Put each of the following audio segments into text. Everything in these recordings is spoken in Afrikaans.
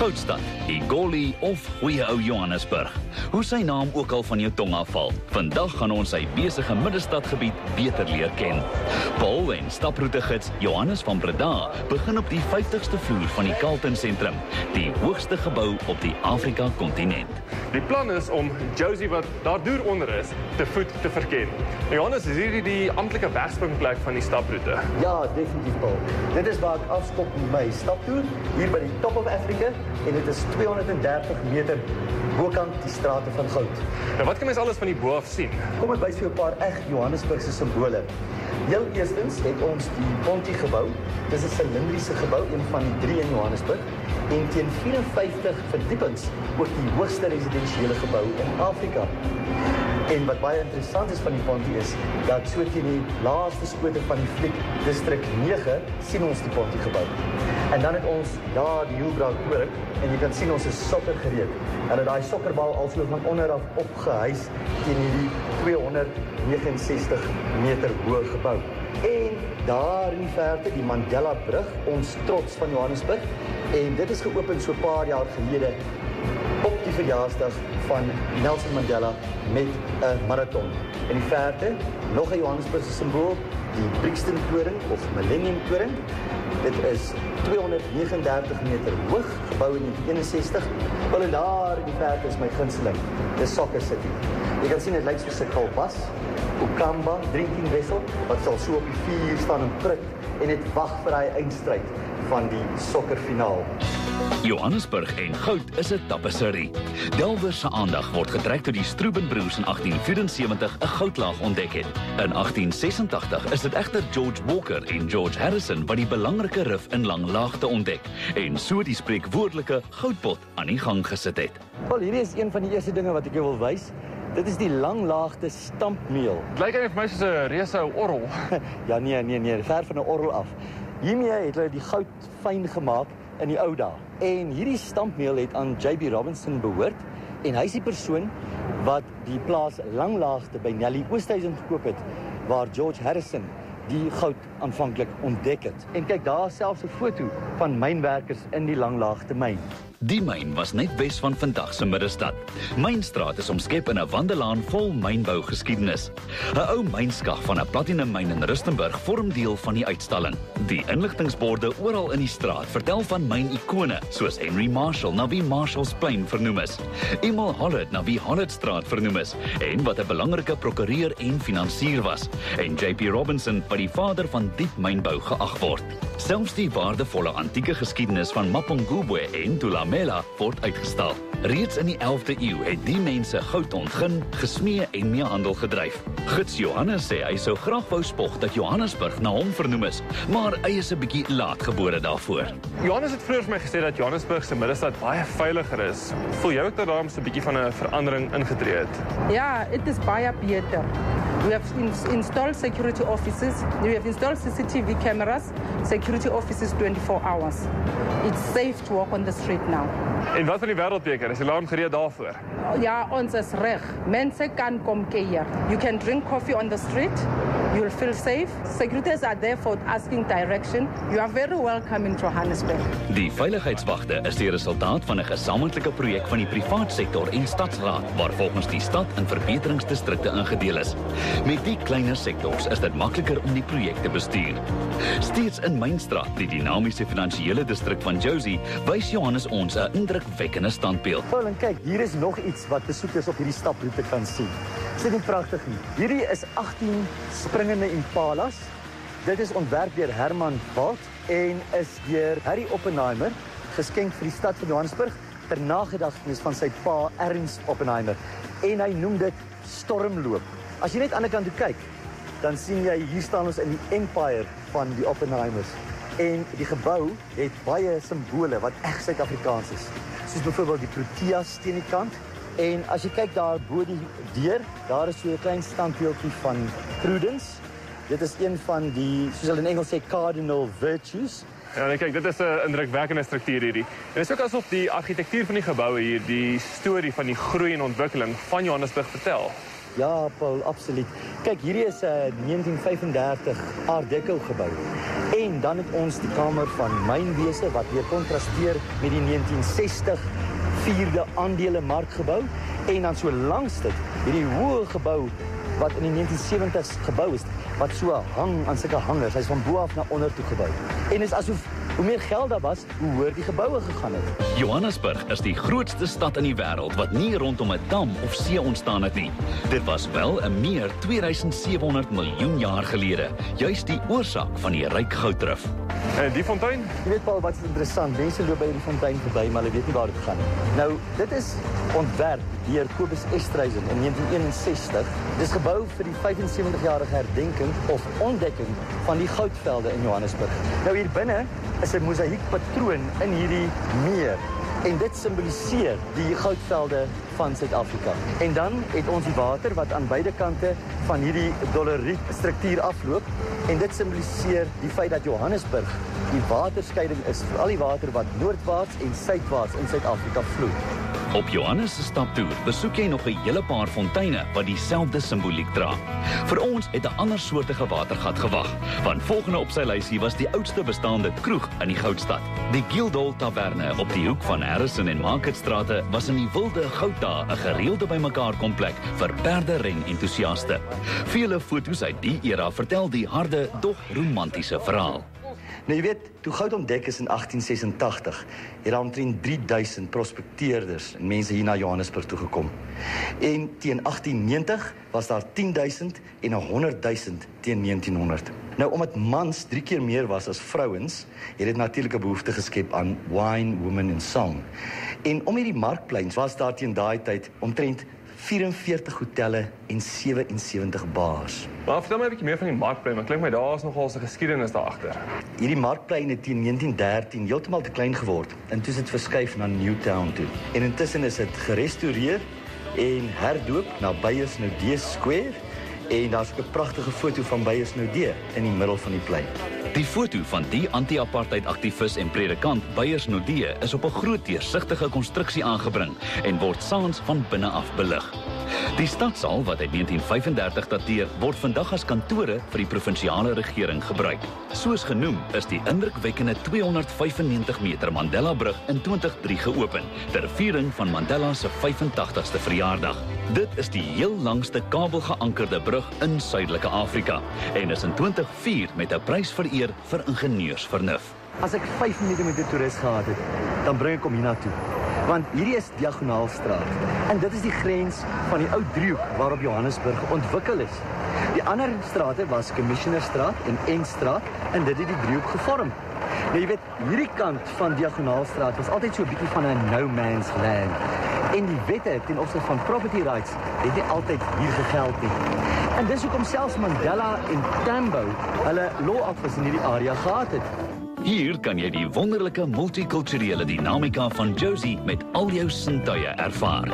Goudstad, Egoli of goeie ou Johannesburg. Hoe sy naam ook al van jou tong afval. Vandag gaan ons sy besige middestadgebied beter leer ken. Paul en staproutegids Johannes van Breda begin op die 50ste vloer van die Carlton Sentrum, die hoogste gebou op die Afrika-kontinent. Die plan is om Josie wat daar deur onder is, te voet te verken. Johannes, is hierdie die amptelike wegspringplek van die staproete? Ja, definitief, Paul. Dit is waar ek afstop met my staptoer, hier by die Top of Africa, en dit is 230 meter bokant die strate van goud. Nou, wat kan mens alles van die bo af sien? Kom ek wys vir jou 'n paar echt Johannesburgse simbole. Heel eerstens het ons die Ponty gebou. Dit is 'n silindriese gebou, een van die 3 in Johannesburg. En teen 54 verdiepings ook die hoogste residensiële gebou in Afrika. En wat baie interessant is van die Ponty is, dat so teen die laaste skote van die fliek distrik 9 sien ons die Ponty gebou. En dan het ons daar die Hillbrow toring, en jy kan sien ons is sokker gereed. En dat daai sokkerbal also van onderaf opgehuis teen hierdie 269 meter hoë gebou. En daar in die verte die Mandela Brug, ons trots van Johannesburg. En dit is geopen so 'n paar jaar gelede op die verjaarsdag van Nelson Mandela met 'n marathon. In die verte nog 'n Johannesburgse simbool, die Brixton toring of Millennium toring. Dit is 239 meter hoog, gebou in 1961. Wel, en daar in die verte is my gunsteling, die Soccer City. Jy kan sien, dit lyk soos 'n kalbas, Ukamba, drinking vessel, wat sal so op die vuur staan en prik, en dit wag vir hy eindstryd van die sokkerfinaal. Johannesburg en goud is 'n tapisserie. Delvers se aandag word getrek toe die Strubenbroers in 1874 'n goudlaag ontdek het. In 1886 is dit egter George Walker en George Harrison wat die belangrike rif in Langlaagte ontdek en so die spreekwoordelike goudpot aan die gang gesit het. Wel, hierdie is een van die eerste dinge wat ek jou wil wys. Dit is die Langlaagte stampmeel. Het lyk eintlik vir my soos 'n reuse ou orrel. Ja, nee, ver van 'n orrel af. Hiermee het hulle die goud fyn gemaak in die ou dae. En hierdie stampmeel het aan J.B. Robinson behoort, en hy is die persoon wat die plaas Langlaagte by Nelly Oosthuizen gekoop het, waar George Harrison die goud aanvanklik ontdek het. En kyk, daar is selfs 'n foto van mynwerkers in die Langlaagte myn. Die myn was net wes van vandag se middestad. Mynstraat is omskep in 'n wandelaan vol mynbougeskiedenis. 'n Ou mynskag van 'n platinummyn in Rustenburg vorm deel van die uitstalling. Die inligtingsborde oral in die straat vertel van myn-ikone, soos Henry Marshall, na wie Marshallsplein vernoem is, Emil Hollett, na wie Hollettstraat vernoem is, en wat 'n belangrike prokureur en finansier was, en J.P. Robinson, wat die vader van diep mynbou geag word. Selfs die waardevolle antieke geskiedenis van Mapungubwe en Thulamela word uitgestal. Reeds in die 11de eeu het die mense goud ontgin, gesmee en mee handel gedryf. Gids Johannes sê hy sou graag wou spog dat Johannesburg na hom vernoem is, maar hy is 'n bietjie laatgebore daarvoor. Johannes het vroeër vir my gesê dat Johannesburg se middestad baie veiliger is. Voel jy ook dat daarom so 'n bietjie van 'n verandering ingetree het? Yeah, it is baie beter. We have installed security offices. We have installed CCTV cameras, security offices 24 hours. It's safe to walk on the street now. En wat van die wêreldbeker? Is die land gereed daarvoor? Ja, ons is reg. Mense kan kom keer. You can drink coffee on the street. You'll feel safe. Securities are there for asking direction. You are very welcome in Johannesburg. Die veiligheidswagte is die resultaat van 'n gesamentlike projek van die privaat sektor en stadsraad, waar volgens die stad in verbeteringsdistrikte ingedeel is. Met die kleiner sektors is dit makliker om die projek te bestuur. Steeds in Mynstraat, die dinamiese finansiële distrik van Josie, wys Johannes ons 'n indrukwekkende standbeeld. Wel, en kyk, hier is nog iets wat besoekers op hierdie staproete kan sien. Is dit nie pragtig nie? Hierdie is 18 springende impalas. Dit is ontwerp deur Herman Walt en is deur Harry Oppenheimer geskenk vir die stad van Johannesburg ter nagedagtenis van sy pa Ernst Oppenheimer. En hy noem dit Stormloop. As jy net aan die kant toe kyk, dan sien jy hier staan ons in die Empire van die Oppenheimers. En die gebou het baie simbole wat reg Suid-Afrikaans is. Soos byvoorbeeld die Proteas teen die kant. En as jy kyk daar bo die deur, daar is so 'n klein standbeeldjie van Prudence. Dit is een van die, soos hulle in Engels sê, cardinal virtues. Ja, nee, kyk, dit is 'n indrukwekkende struktuur hierdie. En dit is ook asof die argitektuur van die geboue hier die storie van die groei en ontwikkeling van Johannesburg vertel. Ja, Paul, absoluut. Kyk, hierdie is 'n 1935 Art Deco gebou. En dan het ons die kamer van mynwese wat weer kontrasteer met die 1960 vierde aandelemarkgebou en dan so langs dit hierdie hoë gebou wat in die 1970s gebou is, wat so hang aan sulke hangers. Hy's van bo af na onder toe gebou. En is asof hoe meer geld daar was, hoe hoër die geboue gegaan het. Johannesburg is die grootste stad in die wêreld wat nie rondom 'n dam of see ontstaan het nie. Dit was wel 'n meer 2700 miljoen jaar gelede, juist die oorsaak van die ryk gouddrif. En die fontein? Jy weet Paul, wat is interessant, mense loop by die fontein verby, maar hulle weet nie waar dit gaan nie. Nou, dit is ontwerp deur Kobus Estreisen in 1961. Dit is gebou vir die 75-jarige herdenking of ontdekking van die goudvelde in Johannesburg. Nou hier binne is 'n mosaïekpatroon in hierdie meer en dit simboliseer die goudvelde van Suid-Afrika. En dan het ons die water wat aan beide kante van hierdie doleriet struktuur afloop en dit simboliseer die feit dat Johannesburg die waterskeiding is vir al die water wat noordwaarts en suidwaarts in Suid-Afrika vloei. Op Johannes se staptoer besoek jy nog 'n hele paar fonteine wat dieselfde simboliek dra. Vir ons het 'n ander soortige watergat gewag, want volgende op sy lysie was die oudste bestaande kroeg in die Goudstad. Die Guildhall Taverne op die hoek van Harrison en Marketstrate was in die wilde gouddae 'n gereelde bymekaar komplek vir perderen-entoesiaste. Vele foto's uit die era vertel die harde, dog romantiese verhaal. Nou jy weet, toe goud ontdek is in 1886, het daar omtrent 3000 prospekteerders en mense hier na Johannesburg toegekom. En teen 1890 was daar 10.000 en 100.000 teen 1900. Nou omdat mans 3 keer meer was as vrouens, het dit natuurlik 'n behoefte geskep aan wine, women and song. En om hierdie markplein was daar teen daai tyd omtrent 44 hotelle en 77 bars. Maar vertel my 'n bietjie meer van die markplein, want klink my daar is nogal 'n geskiedenis daar agter. Hierdie markplein het teen 1913 heeltemal te klein geword en toe is dit verskuif na Newtown toe. En intussen is dit gerestoreer en herdoop na Beyers-Naudé Square en daar's ook 'n pragtige foto van Beyers-Naudé in die middel van die plein. Die foto van die anti-apartheid aktivis en predikant Beyers-Naudé is op 'n groot deursigtige konstruksie aangebring en word saans van binne af belig. Die stadsaal, wat uit 1935 dateer, word vandag as kantore vir die provinsiale regering gebruik. Soos genoem is die indrukwekkende 295 meter Mandela-brug in 2003 geopen, ter viering van Mandela se 85ste verjaardag. Dit is die heel langste kabelgeankerde brug in Suidelike Afrika en is in 2004 met 'n prys vereer vir ingenieursvernuf. As ek 5 minute met 'n toerist gehad het, dan bring ek hom hiernatoe. Want hierdie is Diagonaalstraat en dit is die grens van die ou driehoek waarop Johannesburg ontwikkel is. Die ander strate was Commissionerstraat en N-straat en dit het die driehoek gevorm. Nou jy weet, hierdie kant van Diagonaalstraat was altyd so 'n bietjie van 'n no man's land. En die wette ten opsigte van property rights het nie altyd hier gegeld nie. En dis hoekom selfs Mandela en Tambo hulle law office in hierdie area gehad het. Hier kan jy die wonderlike multikulturele dinamika van Josie met al jou sintuie ervaar.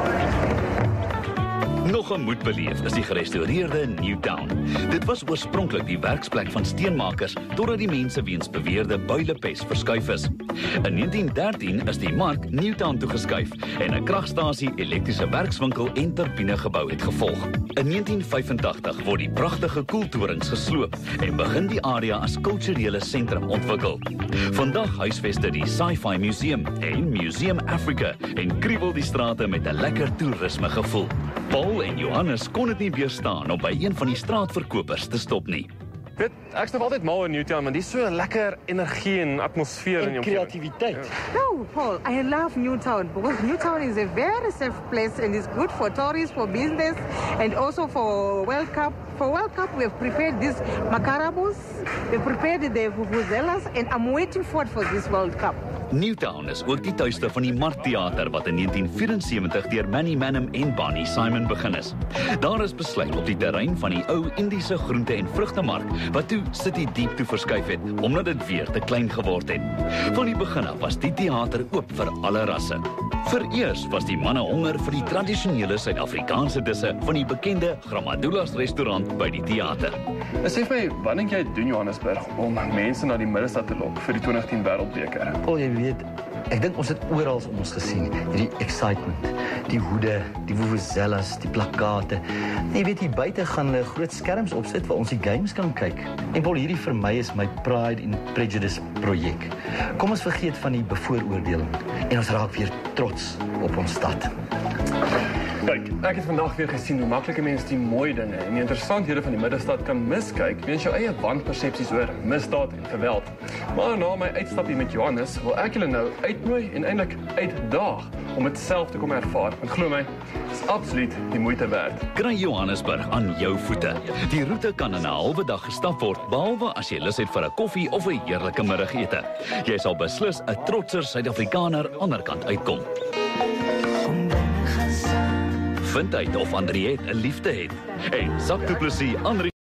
Nog 'n moedbeleef is die gerestoreerde Newtown. Dit was oorspronklik die werksplek van steenmakers totdat die mense weens beweerde builepes verskuif is. In 1913 is die mark Newtown toegeskuif en 'n kragstasie, elektriese werkswinkel en turbinegebou het gevolg. In 1985 word die pragtige koeltorings gesloop en begin die area as kulturele sentrum ontwikkel. Vandag huisves dit die Sci-Fi Museum en Museum Africa en kriebel die strate met 'n lekker toerisme gevoel. Paul en Johannes kon dit nie weerstaan om by een van die straatverkopers te stop nie. Weet, ek is nog altyd mal in Newtown, want die is so 'n lekker energie en atmosfeer in En jou kreatiwiteit. No, Paul, I love Newtown because Newtown is a very safe place and it's good for tourists, for business, and also for World Cup. For World Cup, we have prepared these macarabos, we prepared the vuvuzelas, and I'm waiting for this World Cup. Newtown is ook die tuiste van die Markteater wat in 1974 deur Manny Manham en Barney Simon begin is. Daar is besluit op die terrein van die ou Indiese groente- en vrugtemark wat toe City Deep toe verskuif het omdat dit weer te klein geword het. Van die begin af was die teater oop vir alle rasse. Vereers was die manne honger vir die tradisionele Suid-Afrikaanse disse van die bekende Gramadulas restaurant by die teater. Sê vir my, wat dink jy doen Johannesburg om mense na die middestad te lok vir die 2010 Wêreldbeker? Jy weet, ek dink ons het oral om ons gesien, hierdie excitement, die hoede, die vuvuzelas, die plakate. Jy weet, hier buite gaan hulle groot skerms opsit waar ons die games kan kyk. En Paul, hierdie vir my is my Pride and Prejudice projek. Kom ons vergeet van die bevooroordeling en ons raak weer trots op ons stad. Kyk, ek het vandag weer gesien hoe maklike mense die mooi dinge en die interessanthede van die middestad kan miskyk weens jou eie wanpersepsies oor misdaad en geweld. Maar na my uitstapie met Johannes wil ek julle nou uitnooi en eintlik uitdaag om dit self te kom ervaar. Want glo my, dit is absoluut die moeite werd. Kry Johannesburg aan jou voete. Die roete kan in 'n halwe dag gestap word, behalwe as jy lus het vir 'n koffie of 'n heerlike middagete. Jy sal beslis 'n trotser Suid-Afrikaner anderkant uitkom. Vind uit of Andriette 'n liefde het. En Zak Du Plessis